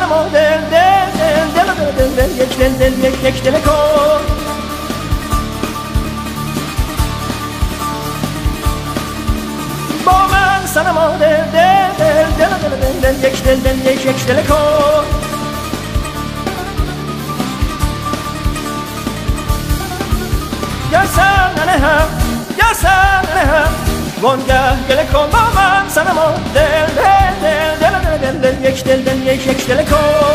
صنما دل دل دل دل دل دل یک دل دل یک دل کن با من صنما دل دل دل دل دل دل یک دل دل یک دل کن یا سن هم یا سن هم وانگه گله کن با من صنما دل دل دل دل دل دل یک دل دل یک دل کن